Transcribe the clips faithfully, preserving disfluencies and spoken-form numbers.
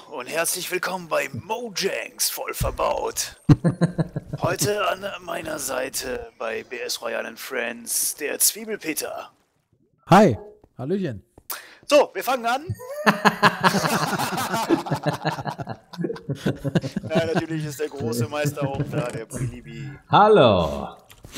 und herzlich willkommen bei Mojangs voll verbaut. Heute an meiner Seite bei B S Royal and Friends der Zwiebelpeter. Hi, Hallöchen. So, wir fangen an. Ja, natürlich ist der große Meister auch da, der Bilibi. Hallo.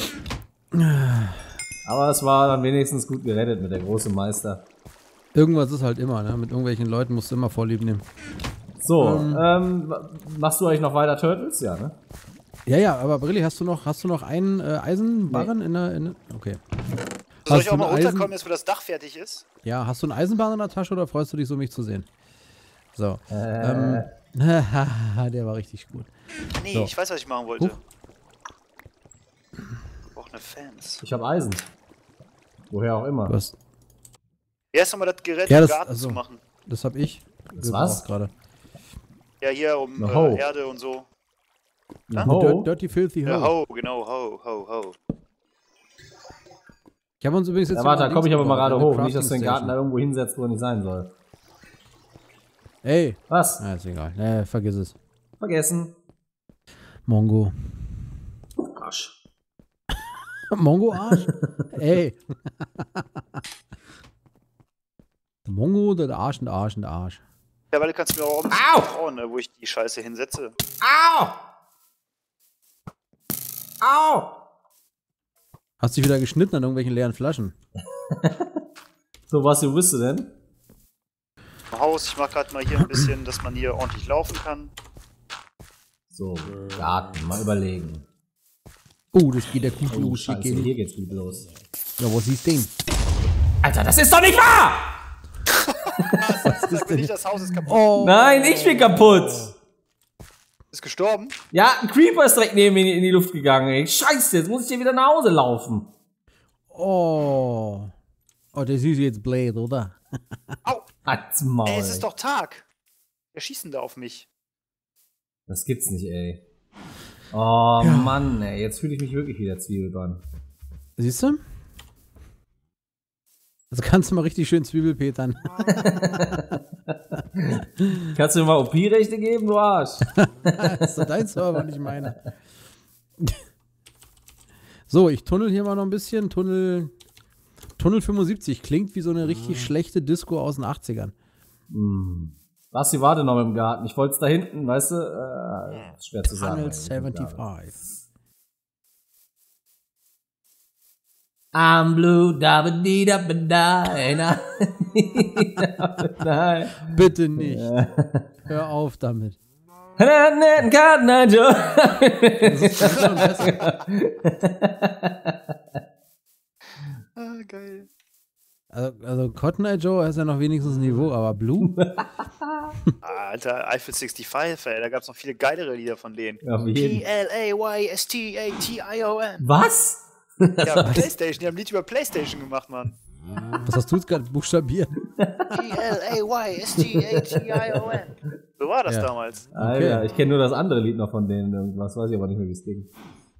Aber es war dann wenigstens gut gerettet mit der großen Meister. Irgendwas ist halt immer, ne? Mit irgendwelchen Leuten musst du immer Vorlieb nehmen. So, ähm, ähm, machst du eigentlich noch weiter Turtles? Ja, ne? Ja, ja, aber Brilli, hast du noch, hast du noch einen äh, Eisenbarren nee. in der, in der... Okay. Soll hast ich auch mal runterkommen, jetzt wo das Dach fertig ist? Ja, hast du einen Eisenbarren in der Tasche oder freust du dich so, mich zu sehen? So. Äh. Ähm, der war richtig gut. Nee, so. ich weiß, was ich machen wollte. Huch. Ich brauche eine Fans. Ich habe Eisen. Woher auch immer. Was? Erst einmal das Gerät ja, im das, Garten also, zu machen. Das hab ich. Das was? Gerade. Ja, hier um äh, Erde und so. Na, Dirty, dirty Filthy Ho. Ja, Ho, genau, Ho, Ho, Ho. Ich habe uns übrigens jetzt... Ja, warte, da komme ich aber mal gerade hoch. Nicht, dass du den Garten da irgendwo hinsetzt, wo er nicht sein soll. Ey. Was? Na, ist egal. Nee, vergiss es. Vergessen. Mongo. Arsch. Mongo Arsch? Ey. Der Mongo, der Arsch und der Arsch und der Arsch. Ja, weil du kannst mir auch ein bisschen vertrauen, ne, wo ich die Scheiße hinsetze. Au! Au! Hast dich wieder geschnitten an irgendwelchen leeren Flaschen? So, was du bist du denn? Haus, ich mach gerade mal hier ein bisschen, dass man hier ordentlich laufen kann. So, Garten, mal überlegen. Oh, das geht ja gut Oh, los. Scheiße, hier geht's gut los. Ja, was ist denn? Alter, das ist doch nicht wahr! Was ist denn? Nicht, das Haus ist kaputt. Oh. Nein, ich bin kaputt! Ist gestorben? Ja, ein Creeper ist direkt neben mir in die Luft gegangen, ey. Scheiße, jetzt muss ich hier wieder nach Hause laufen. Oh. Oh, das ist jetzt Blade, oder? Au! Halt's Maul. Ey, es ist doch Tag. Wer schießt denn da auf mich? Das gibt's nicht, ey. Oh ja. Mann, ey. Jetzt fühle ich mich wirklich wieder Zwiebelbahn. Siehst du? Also kannst du mal richtig schön Zwiebelpetern. Kannst du mir mal O P-Rechte geben, du Arsch? Das ist doch dein Server, nicht meiner. So, ich tunnel hier mal noch ein bisschen. Tunnel, Tunnel fünfundsiebzig klingt wie so eine richtig ah. schlechte Disco aus den achtzigern. Hm. Basti, warte noch im Garten. Ich wollte es da hinten, weißt du? Äh, ist schwer zu sagen. Tunnel fünfundsiebzig. I'm blue, da ba dee da ba da. Bitte nicht. Hör auf damit. Ah, geil. Also, also Cotton Eye Joe ist ja noch wenigstens Niveau, aber Blue? Alter, Eiffel sechsundsiebzig, ey, da gab's noch viele geilere Lieder von denen. Ja, P L A Y S T A T I O N. Was? Ja, Playstation, die haben ein Lied über Playstation gemacht, Mann. Was hast du jetzt gerade buchstabiert? P L A Y S T A T I O N. So war das ja. damals. Alter, okay. Ich kenne nur das andere Lied noch von denen, irgendwas, weiß ich aber nicht mehr, wie es ging.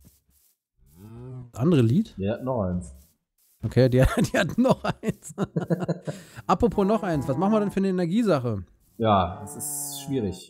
Andere Lied? Ja, noch eins. Okay, die, die hat noch eins. Apropos noch eins, was machen wir denn für eine Energiesache? Ja, das ist schwierig.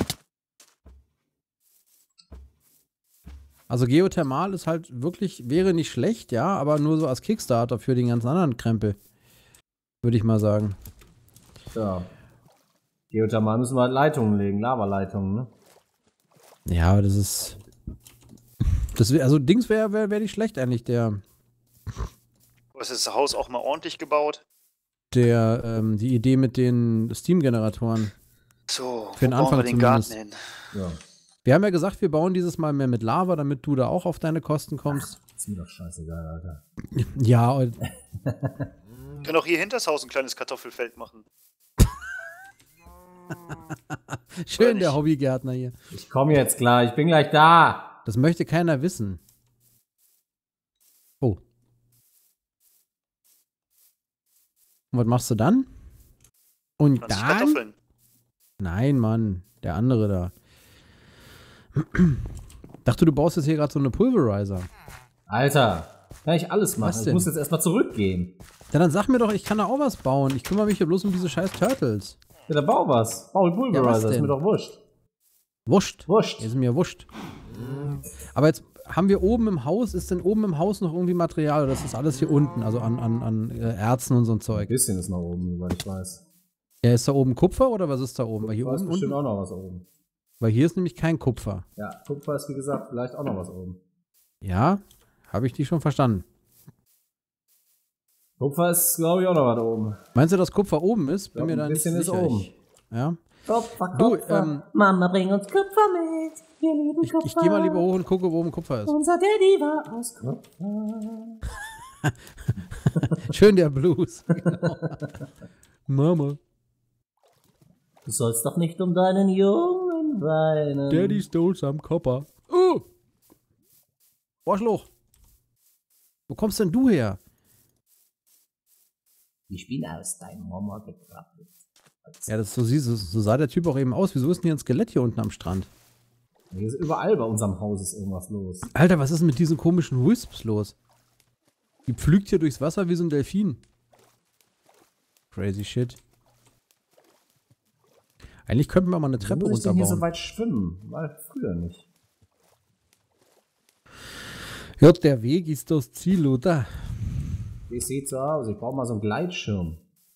Also Geothermal ist halt wirklich, wäre nicht schlecht, ja, aber nur so als Kickstarter für den ganzen anderen Krempel. Würde ich mal sagen. Ja. Geothermal müssen wir halt Leitungen legen, Lavaleitungen, ne? Ja, das ist... Das wär, also Dings wäre wär, wär nicht schlecht eigentlich, der... Was ist das Haus auch mal ordentlich gebaut? Der, ähm, die Idee mit den Steam-Generatoren. So, für den Anfang wir den Garten hin? Ja. Wir haben ja gesagt, wir bauen dieses Mal mehr mit Lava, damit du da auch auf deine Kosten kommst. Ach, ist mir doch scheißegal, Alter. Ja, und wir können auch hier hinter das Haus ein kleines Kartoffelfeld machen. Schön, der Hobbygärtner hier. Ich komme jetzt klar, ich bin gleich da. Das möchte keiner wissen. Oh. Und was machst du dann? Und dann? Kartoffeln. Nein, Mann, der andere da. Dachte, du baust jetzt hier gerade so eine Pulverizer. Alter, kann ich alles machen. Ich muss jetzt erstmal zurückgehen. Ja, dann sag mir doch, ich kann da auch was bauen. Ich kümmere mich ja bloß um diese scheiß Turtles. Ja, dann bau was. Bau Pulverizer, Ja, ist mir doch wurscht. Wurscht. Wurscht. Ist mir wurscht. Aber jetzt haben wir oben im Haus, ist denn oben im Haus noch irgendwie Material oder ist das alles hier unten, also an, an, an äh, Erzen und so ein Ein Zeug? bisschen ist noch oben, weil ich weiß. Ja, ist da oben Kupfer oder was ist da oben? Weil hier Da ist oben bestimmt unten, auch noch was oben. weil hier ist nämlich kein Kupfer. Ja, Kupfer ist wie gesagt vielleicht auch noch was oben. Ja, habe ich die schon verstanden. Kupfer ist, glaube ich, auch noch was oben. Meinst du, dass Kupfer oben ist? Bin Ja, mir ein da nicht bisschen ist sicher. oben. Ich, ja. Kupfer, Du, Kupfer. ähm, Mama, bring uns Kupfer mit. Wir lieben Ich, Kupfer. ich gehe mal lieber hoch und gucke, wo oben Kupfer ist. Unser Daddy war aus Kupfer. Schön der Blues. Genau. Mama. Du sollst doch nicht um deinen Jungen weinen. Daddy stole some copper. Oh! Arschloch. Wo kommst denn du her? Ich bin aus deinem Mama gekrabbelt. Ja, das so, siehst du, so sah der Typ auch eben aus. Wieso ist denn hier ein Skelett hier unten am Strand? Hier ist überall bei unserem Haus ist irgendwas los. Alter, was ist denn mit diesen komischen Wisps los? Die pflügt hier durchs Wasser wie so ein Delfin. Crazy shit. Eigentlich könnten wir mal eine Treppe Wieso muss ich denn hier so runterbauen. weit schwimmen? War früher nicht. Ja, der Weg ist das Ziel, oder? Ich sehe zu Hause, ich brauche mal so einen Gleitschirm.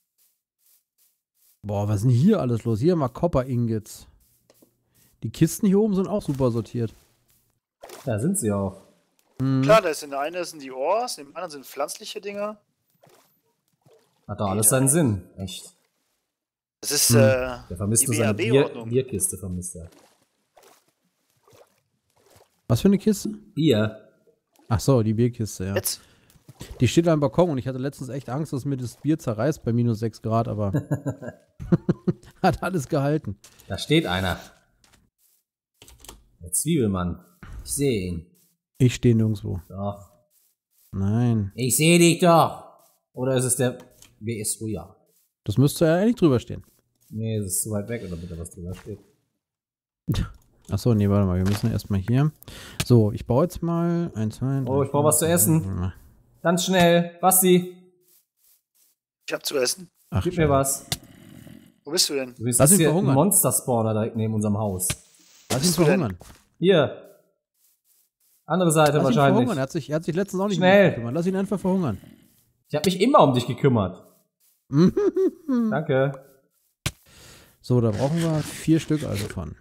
Boah, was ist denn hier alles los? Hier mal Copper Ingots. Die Kisten hier oben sind auch super sortiert. Da sind sie auch. Klar, da ist in der einen sind die Ores, in dem anderen sind pflanzliche Dinger. Hat doch alles seinen Sinn. Echt. Das ist Hm. äh, Der vermisst die nur seine Bier, B A B-Ordnung. Bierkiste, vermisst er. Was für eine Kiste? Bier? Ach so, die Bierkiste, ja. Jetzt? Die steht am Balkon und ich hatte letztens echt Angst, dass mir das Bier zerreißt bei minus sechs Grad, aber hat alles gehalten. Da steht einer. Der Zwiebelmann. Ich sehe ihn. Ich stehe nirgendwo. Doch. Nein. Ich sehe dich doch. Oder ist es der B S Royal? Das müsste ja eigentlich drüber stehen. Nee, es ist zu weit weg, oder bitte was drüber steht. Achso, nee, warte mal, wir müssen erstmal hier. So, ich baue jetzt mal eins, zwei, drei, Oh, ich brauche was zu vier, essen. fünf. Ganz schnell. Basti, Ich hab zu essen. Ach, gib mir was. Wo bist du denn? Du bist Lass ihn hier ein verhungern. Monster-Spawner direkt neben unserem Haus. Lass ihn bist du denn? verhungern. Hier. Andere Seite Lass ihn wahrscheinlich. verhungern. Er hat, sich, er hat sich letztens auch nicht Schnell. mehr gekümmert. Lass ihn einfach verhungern. Ich habe mich immer um dich gekümmert. Danke. So, da brauchen wir vier Stück also von.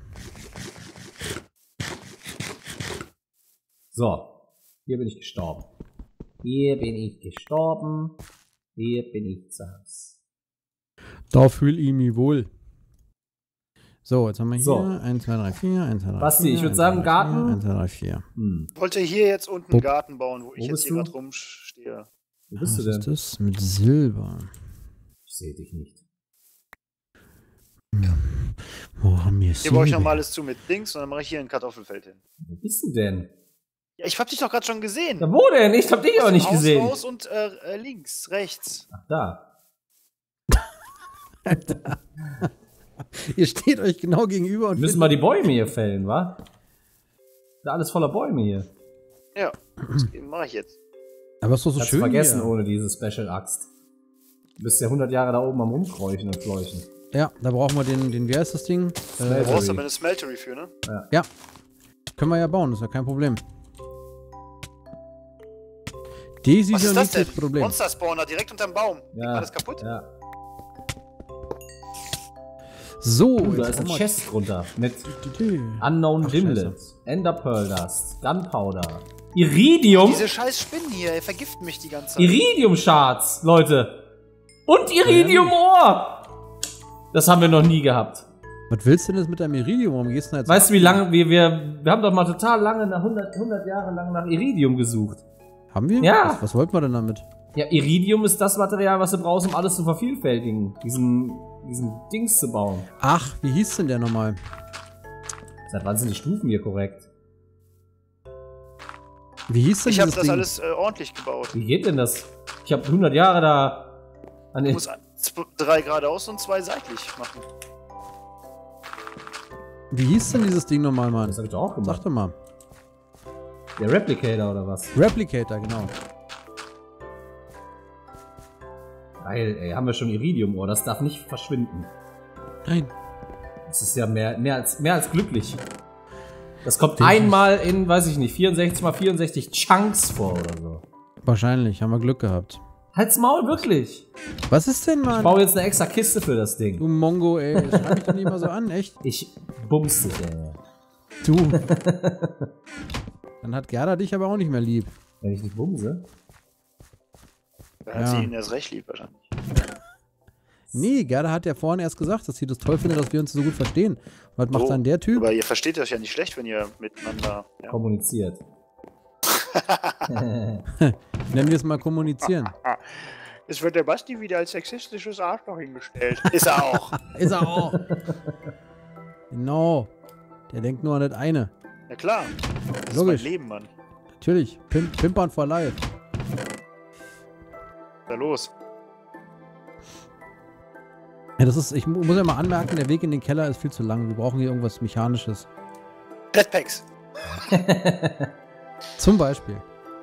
So. Hier bin ich gestorben. Hier bin ich gestorben. Hier bin ich zu Hause. Da fühle ich mich wohl. So, jetzt haben wir hier So. eins, zwei, drei, vier, eins, zwei, drei, Basti, vier, ich würd eins, sagen, zwei, drei, Garten. vier, eins, zwei, drei, vier. Hm. Ich wollte hier jetzt unten Wo- einen Garten bauen, wo ich wo jetzt bist hier du? gerade rumstehe. Wo bist Was du denn? ist das? Mit Silber. Ich sehe dich nicht. Wo haben wir Hier baue ich Silber? nochmal alles zu mit Dings und dann mache ich hier ein Kartoffelfeld hin. Wo bist du denn? Ja, ich hab dich doch gerade schon gesehen. Ja, wo denn? Ich hab dich Aus auch dem nicht Haus gesehen. raus und äh, äh, links, rechts. Ach, da. Ihr steht euch genau gegenüber und Wir müssen mal die Bäume hier fällen, wa? Ist ja alles voller Bäume hier. Ja, das mache ich jetzt. Aber ist doch so Kannst schön vergessen hier. ohne diese Special Axt. Du bist ja hundert Jahre da oben am Rumkräuchen und Fleuchen. Ja, da brauchen wir den, den, wie heißt das Ding? Du Äh, brauchst aber eine Smeltery für, ne? ja. Können wir ja bauen, das ist ja kein Problem. Das ist Was ja ist das nicht denn? das Problem. Monster Spawner direkt unterm Baum. Geht Ja. alles kaputt? Ja. So, Uh, da jetzt ist ein haben wir- Chest drunter. Mit Tü- Unknown Ach, Gimlet, Ender Pearl Dust, Gunpowder, Iridium, Diese scheiß Spinnen hier, ey, vergiften mich die ganze Zeit. Iridium Shards, Leute. Und Iridium Ohr. Das haben wir noch nie gehabt. Was willst du denn jetzt mit deinem Iridium? Warum gehst du denn jetzt? Weißt du, wie lange wir, wir, wir haben doch mal total lange, nach hundert, hundert Jahre lang nach Iridium gesucht. Haben wir? Ja. Was, was wollten wir denn damit? Ja, Iridium ist das Material, was du brauchst, um alles zu vervielfältigen. Diesen, diesen Dings zu bauen. Ach, wie hieß denn der nochmal? Seit wann sind die Stufen hier korrekt? Wie hieß denn Ich habe dieses das Ding? alles äh, ordentlich gebaut. Wie geht denn das? Ich habe hundert Jahre da an Ich den... muss ein- z- drei geradeaus und zwei seitlich machen. Wie hieß denn dieses Ding nochmal, Mann? Das habe ich doch auch Sag gemacht. doch mal. Der Replicator oder was? Replicator, genau. Geil, ey, haben wir schon Iridium-Ohr, das darf nicht verschwinden. Nein. Das ist ja mehr, mehr, als, mehr als glücklich. Das kommt einmal in, weiß ich nicht, vierundsechzig mal vierundsechzig Chunks vor oder so. Wahrscheinlich, haben wir Glück gehabt. Halt's Maul, wirklich. Was ist denn, Mann? Ich baue jetzt eine extra Kiste für das Ding. Du Mongo, ey. Das schreib ich doch nicht mal so an, echt? Ich bums dich, ey. Du. Dann hat Gerda dich aber auch nicht mehr lieb. Wenn ich nicht bumse? Da hat Ja. sie ihn erst recht lieb wahrscheinlich. Nee, Gerda hat ja vorhin erst gesagt, dass sie das toll findet, dass wir uns so gut verstehen. Was macht So, dann der Typ? Aber ihr versteht euch ja nicht schlecht, wenn ihr miteinander... Ja. Kommuniziert. Nennen wir es mal kommunizieren. Es wird der Basti wieder als sexistisches Arschloch hingestellt. Ist er auch. Ist er auch. Genau. Der denkt nur an das eine. Na klar. Das Logisch. ist mein Leben, Mann. Natürlich. Pimp, Pimpern for life. Da los. Ja, das ist, ich mu- muss ja mal anmerken, der Weg in den Keller ist viel zu lang. Wir brauchen hier irgendwas Mechanisches. Jetpacks. Zum Beispiel.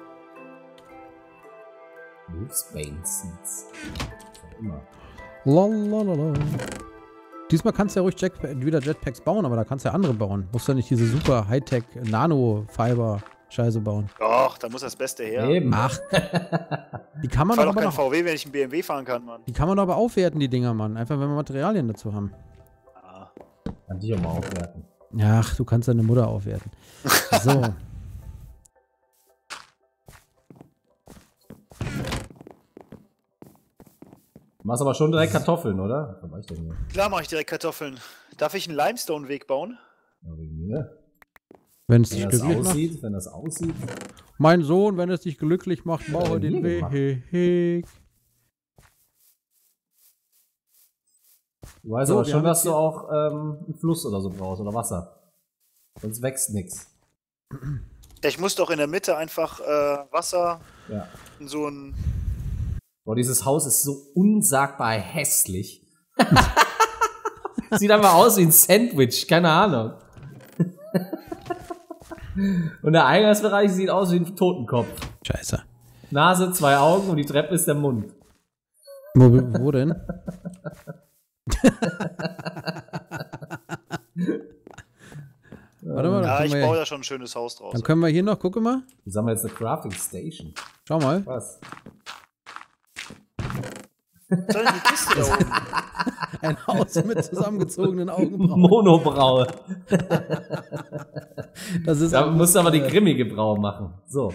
Wolfsbane-Seeds. Immer. Lalalala. Diesmal kannst du ja ruhig Jack wieder Jetpacks bauen, aber da kannst du ja andere bauen. Musst du ja nicht diese super Hightech Nano-Fiber-Scheiße bauen. Doch, da muss das Beste her. Eben. Ach. Die kann man Ich fahr doch doch aber kein noch, V W, wenn ich einen B M W fahren kann, Mann. die kann man doch aber aufwerten, die Dinger, Mann. Einfach, wenn wir Materialien dazu haben. Ah. Kann dich auch mal aufwerten. Ach, du kannst deine Mutter aufwerten. So. Du machst aber schon direkt Kartoffeln, oder? Was war ich denn hier? Klar mache ich direkt Kartoffeln. Darf ich einen Limestone-Weg bauen? Ja, wegen mir. Wenn es Wenn dich das glücklich macht. aussieht, wenn das aussieht. Mein Sohn, wenn es dich glücklich macht, baue Ja, den nie gemacht. Weg. Du weißt So, aber wir schon, haben dass jetzt du hier- auch ähm, einen Fluss oder so brauchst oder Wasser. Sonst wächst nix. Ja, ich muss doch in der Mitte einfach äh, Wasser Ja. in so ein... Boah, dieses Haus ist so unsagbar hässlich. Sieht einfach aus wie ein Sandwich, keine Ahnung. Und der Eingangsbereich sieht aus wie ein Totenkopf. Scheiße. Nase, zwei Augen und die Treppe ist der Mund. Wo, wo denn? Warte mal, dann Ja, können, ich wir, baue ja- da schon ein schönes Haus draus. dann können wir hier noch, gucke mal. Jetzt haben wir jetzt eine Crafting Station. Schau mal. Was? Was soll denn die Kiste da oben? Ein Haus mit zusammengezogenen Augenbrauen. Monobraue. Das ist Da ein- musst du aber die grimmige Braue machen. So.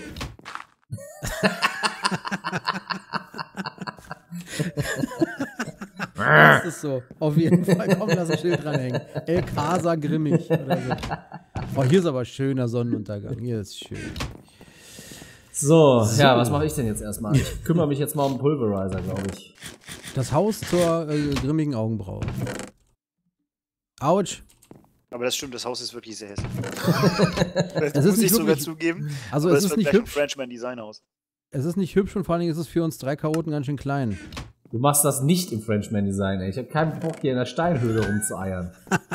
Das ist so. Auf jeden Fall. Komm, lass ein Schild dranhängen. El Casa grimmig oder so. Oh, hier ist aber schöner Sonnenuntergang. Hier ist schön. So, So. ja, was mache ich denn jetzt erstmal? Ich kümmere mich jetzt mal um den Pulverizer, glaube ich. Das Haus zur äh, grimmigen Augenbraue. Autsch. Aber das stimmt, das Haus ist wirklich sehr hässlich. das Es ist muss nicht ich sogar wirklich- zugeben. Also aber es es ist wird nicht gleich ein hübsch. Frenchman Designhaus. Es ist nicht hübsch und vor allen Dingen ist es für uns drei Chaoten ganz schön klein. Du machst das nicht im Frenchman Design, ey. Ich habe keinen Bock, hier in der Steinhöhle rumzueiern.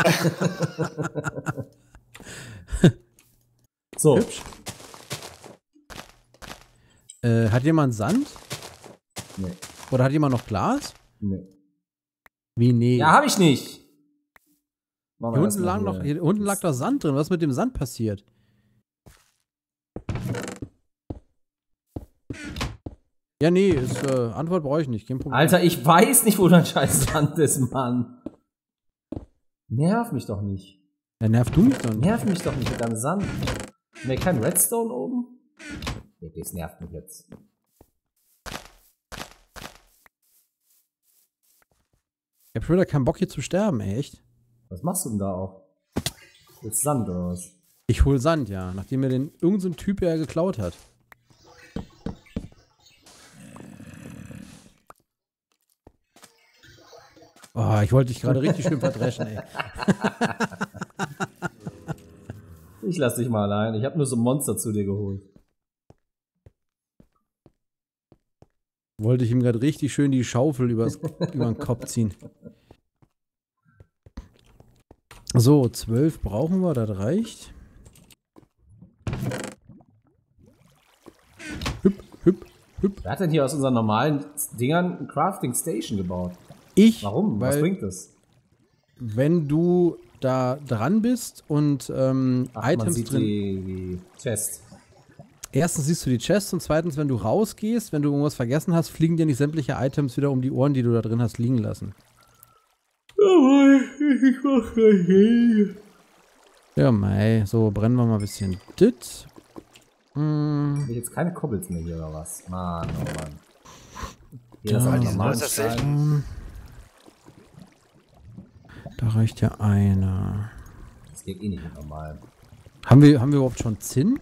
So. Hübsch. Äh, hat jemand Sand? Nee. Oder hat jemand noch Glas? Nee. Wie nee? Ja, habe ich nicht. Machen wir hier, unten erstmal lag hier. noch, hier unten lag doch Sand drin. Was ist mit dem Sand passiert? Ja, nee, ist, äh, Antwort brauche ich nicht. Kein Problem. Alter, ich weiß nicht, wo dein scheiß Sand ist, Mann. Nerv mich doch nicht. Dann nervt du mich doch nicht. Nerv mich doch nicht mit deinem Sand. Ne, kein Redstone oben? Nee, das nervt mich jetzt. Ich hab schon wieder keinen Bock hier zu sterben, ey, echt. Was machst du denn da auch? Jetzt Sand oder was? Ich hol Sand, ja. Nachdem mir den irgendein so ein Typ ja geklaut hat. Oh, ich wollte dich gerade richtig schön verdreschen, ey. Ich lass dich mal allein. Ich habe nur so ein Monster zu dir geholt. Wollte ich ihm gerade richtig schön die Schaufel übers, über den Kopf ziehen. So, zwölf brauchen wir, das reicht. Hüpp, hüpp, hüpp. Wer hat denn hier aus unseren normalen Dingern eine Crafting Station gebaut? Ich, Warum? Weil, Was bringt das? wenn du da dran bist und ähm, Ach, man Items sieht drin. die, die Chest. Erstens siehst du die Chests und zweitens, wenn du rausgehst, wenn du irgendwas vergessen hast, fliegen dir nicht sämtliche Items wieder um die Ohren, die du da drin hast liegen lassen. Ja, mei. So, brennen wir mal ein bisschen dit. Hm. Hab ich jetzt keine Kobbels mehr hier oder was? Mann, oh Mann. Hier Ja, ist halt die sind normal äußerst Stein. selten. Da reicht ja einer. Das geht eh nicht mit normal. Haben wir, haben wir überhaupt schon Zinn?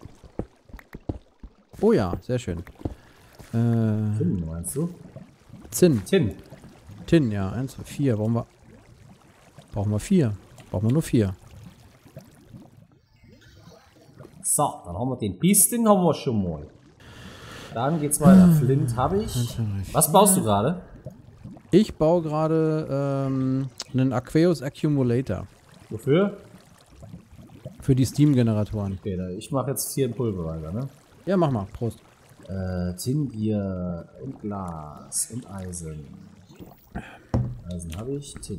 Oh ja, sehr schön. Äh, Tin, meinst du? Zinn. Tin. Tin, ja. Eins, zwei, vier. Brauchen wir. Brauchen wir vier. Brauchen wir nur vier. So, dann haben wir den Biss, den haben wir schon mal. Dann geht's weiter. Flint habe ich. Was baust du gerade? Ich baue gerade ähm, einen Aqueous Accumulator. Wofür? Für die Steam-Generatoren. Okay, da- ich mache jetzt hier einen Pulverizer, ne? Ja, mach mal. Prost. Äh, Tin, Bier und Glas und Eisen. Eisen habe ich. Tin.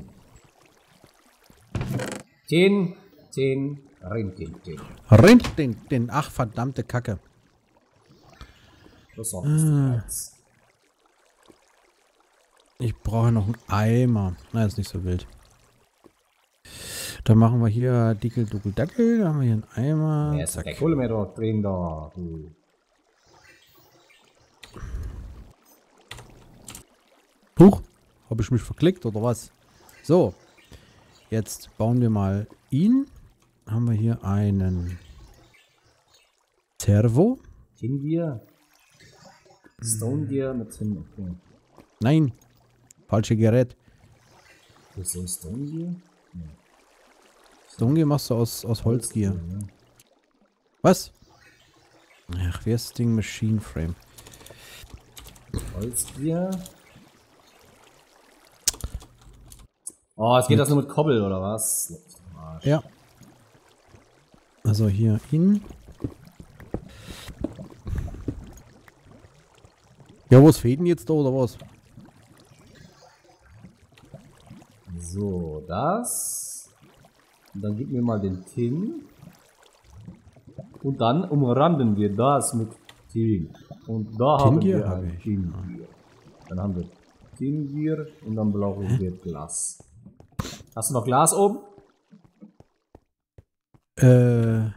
Tin, Tin, Rintin, Tin. Rind den, den. Ach, verdammte Kacke. Das ist auch das. Ich brauche noch einen Eimer. Na, ist nicht so wild. Dann machen wir hier Dickel, Duckel, Dackel. Da haben wir hier einen Eimer. Ja, ist Zack. der Kohle mehr dort drin da. Du. Huch, habe ich mich verklickt oder was? So, jetzt bauen wir mal ihn. Haben wir hier einen Servo. Tin, Bier. Stone Gear mit Tin. Okay. Nein, falsche Gerät. Ist so ein Stone Gear? Stone machst du aus, aus Holzgier. Ne? Was? Ach, wie ist das Ding? Machine Frame. Holzbier. Oh, jetzt geht das nur mit Kobbel, oder was? Arsch. Ja. Also hier ihn. Ja, was fehlt denn jetzt da oder was? So, das. Und dann gib mir mal den Tin. Und dann umranden wir das mit Tin. Und da haben Tingier wir habe ein ich. Tingier. Dann haben wir Tingier und dann brauchen wir Glas. Hast du noch Glas oben? Äh.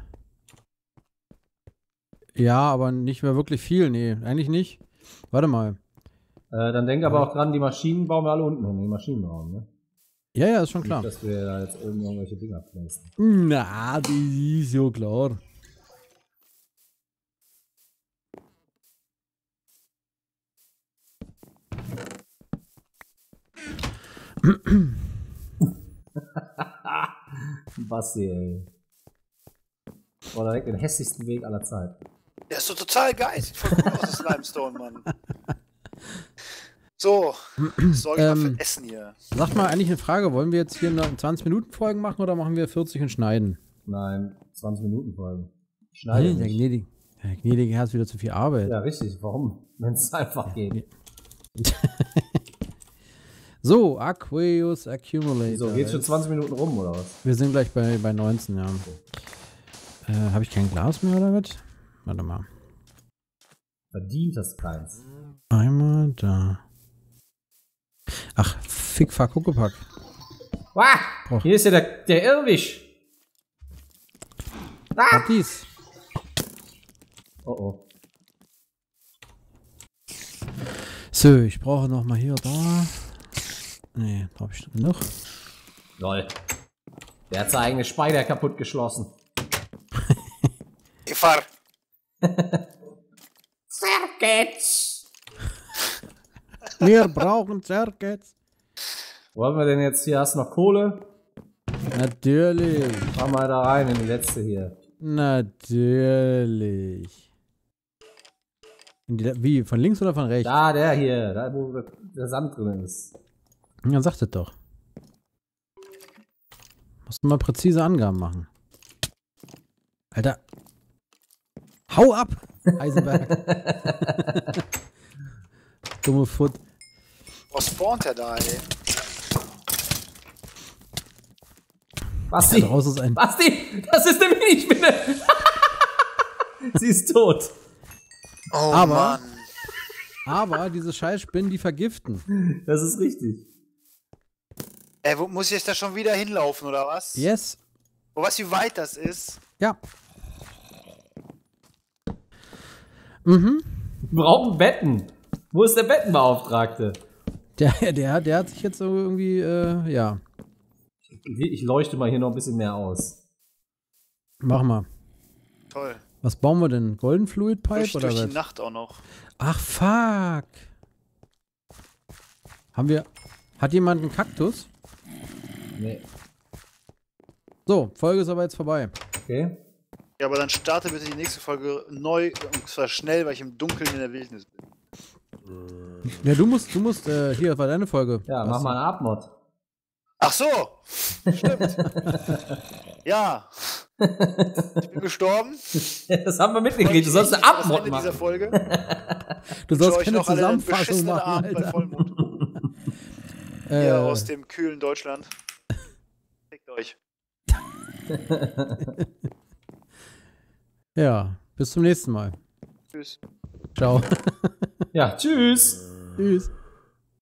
Ja, aber nicht mehr wirklich viel. Nee, eigentlich nicht. Warte mal. Äh, dann denk aber auch dran, die Maschinen bauen wir alle unten hin, den Maschinenraum, ne? Ja, ja, ist schon klar. Nicht, dass wir da jetzt oben irgendwelche Dinger placen. Na, das ist ja klar. Basti, ey. Boah, direkt den hässlichsten Weg aller Zeiten. Der ist so total geil. Sieht voll gut aus, das Limestone, Mann. So, was soll ich mal Ähm, für Essen hier? Sag mal, eigentlich eine Frage. Wollen wir jetzt hier eine zwanzig Minuten Folgen machen oder machen wir vierzig und schneiden? Nein, zwanzig Minuten Folgen. Ich Nee, schneide der nicht. gnädige, der gnädige Herr hat wieder zu viel Arbeit. Ja, richtig. Warum? Wenn es einfach geht. So, Aqueous Accumulator. So, geht schon zwanzig Minuten rum, oder was? Wir sind gleich bei, bei neunzehn, ja. Äh, Habe ich kein Glas mehr oder was? Warte mal. Verdient das keins. Einmal da. Ach, Fick, Fuck, Huckepack. Wah! Oh. Hier ist ja der, der Irrwisch. Was dies? Oh oh. So, ich brauche noch mal hier, da. Nee, da habe ich noch. Lol. Der hat seine eigene Speider kaputt geschlossen. Ich fahr. Circuits! Wir brauchen Circuits. Wo haben wir denn jetzt hier? Hast du noch Kohle? Natürlich. Fahr mal da rein in die letzte hier. Natürlich. In die, wie? Von links oder von rechts? Da, der hier. Da, wo der Sand drin ist. Ja, sagt es doch. Musst du mal präzise Angaben machen. Alter. Hau ab, Eisenberg. Dumme Foot. Was spawnt er da, ey? Basti, Da draußen ist ein- Basti, das ist eine Minispinne. Sie ist tot. Oh Aber- Mann. Aber diese Scheißspinnen, die vergiften. Das ist richtig. Ey, wo muss ich jetzt da schon wieder hinlaufen, oder was? Yes. Wo weißt du, wie weit das ist? Ja. Mhm. Wir brauchen Betten. Wo ist der Bettenbeauftragte? Der, der, der hat sich jetzt so irgendwie, äh, ja. Ich leuchte mal hier noch ein bisschen mehr aus. Mach mal. Toll. Was bauen wir denn? Golden Fluid Pipe Durch, oder durch die was? Nacht auch noch. Ach, fuck. Haben wir. Hat jemand einen Kaktus? Nee. So, Folge ist aber jetzt vorbei. Okay. Ja, aber dann starte bitte die nächste Folge neu und zwar schnell, weil ich im Dunkeln in der Wildnis bin. Ja, du musst, du musst, äh, hier, war deine Folge. Ja, mach mal einen Abmod. Ach so! Stimmt. Ja. Ich bin gestorben. Das haben wir mitgekriegt. Du sollst eine Das Abmod Ende dieser machen. Folge. Du Wünsche sollst euch keine noch alle einen Zusammenfassung beschissenen machen, Abend bei Alter. Vollmond. Äh, Hier aus dem kühlen Deutschland. Fickt euch. ja, bis zum nächsten Mal. Tschüss. Ciao. Ja, tschüss. Tschüss.